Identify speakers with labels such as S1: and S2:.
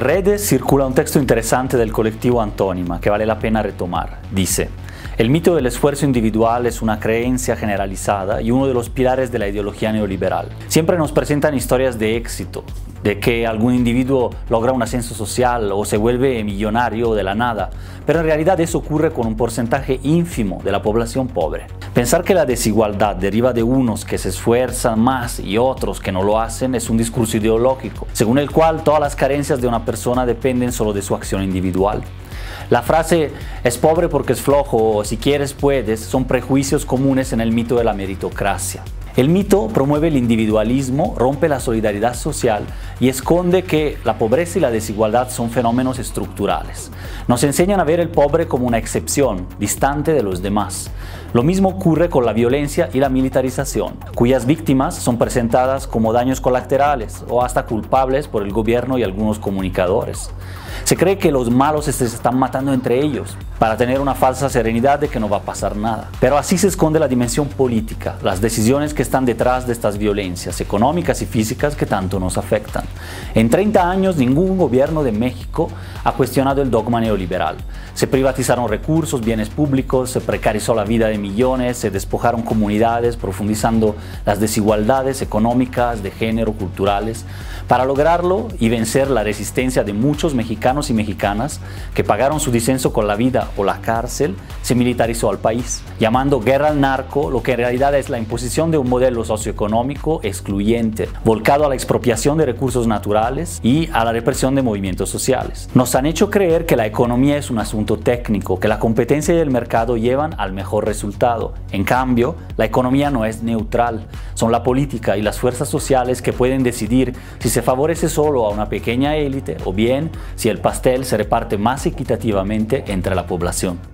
S1: redes circula un texto interesante del colectivo Antónima que vale la pena retomar. Dice: el mito del esfuerzo individual es una creencia generalizada y uno de los pilares de la ideología neoliberal. Siempre nos presentan historias de éxito, de que algún individuo logra un ascenso social o se vuelve millonario de la nada, pero en realidad eso ocurre con un porcentaje ínfimo de la población pobre. Pensar que la desigualdad deriva de unos que se esfuerzan más y otros que no lo hacen es un discurso ideológico, según el cual todas las carencias de una persona dependen solo de su acción individual. La frase "es pobre porque es flojo" o "si quieres puedes" son prejuicios comunes en el mito de la meritocracia. El mito promueve el individualismo, rompe la solidaridad social y esconde que la pobreza y la desigualdad son fenómenos estructurales. Nos enseñan a ver el pobre como una excepción, distante de los demás. Lo mismo ocurre con la violencia y la militarización, cuyas víctimas son presentadas como daños colaterales o hasta culpables por el gobierno y algunos comunicadores. Se cree que los malos se están matando entre ellos para tener una falsa serenidad de que no va a pasar nada. Pero así se esconde la dimensión política, las decisiones que están detrás de estas violencias económicas y físicas que tanto nos afectan. En 30 años ningún gobierno de México ha cuestionado el dogma neoliberal. Se privatizaron recursos, bienes públicos, se precarizó la vida de millones, se despojaron comunidades, profundizando las desigualdades económicas, de género, culturales. Para lograrlo y vencer la resistencia de muchos mexicanos y mexicanas que pagaron su disenso con la vida o la cárcel, se militarizó al país, llamando guerra al narco lo que en realidad es la imposición de un modelo socioeconómico excluyente, volcado a la expropiación de recursos naturales y a la represión de movimientos sociales. Nos han hecho creer que la economía es un asunto técnico, que la competencia y el mercado llevan al mejor resultado. En cambio, la economía no es neutral. Son la política y las fuerzas sociales que pueden decidir si se favorece solo a una pequeña élite o bien si el pastel se reparte más equitativamente entre la población.